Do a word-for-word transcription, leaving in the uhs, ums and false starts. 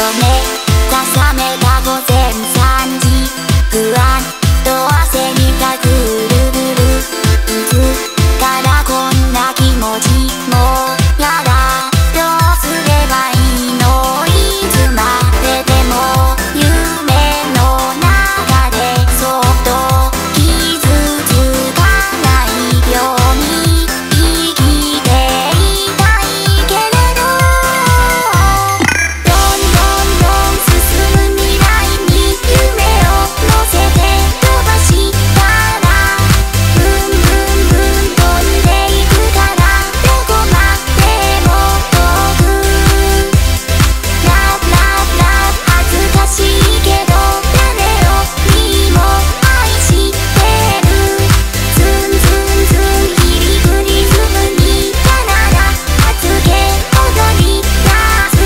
重ねた午前さんじ、不安と焦りがぐるぐる、いつからこんな気持ち、もうやだ、どうすればいいの、いつまででも夢の中でそっと傷つかないように生きていたいけれど、どんどんどん進む未来に夢を乗せて飛ばしたら、ブンブンブン飛んでいくから、どこまでも遠く、ラブラブラブ恥ずかしいけど誰よりも愛してる、ズンズンズン入りくリズムに体預け踊り出す。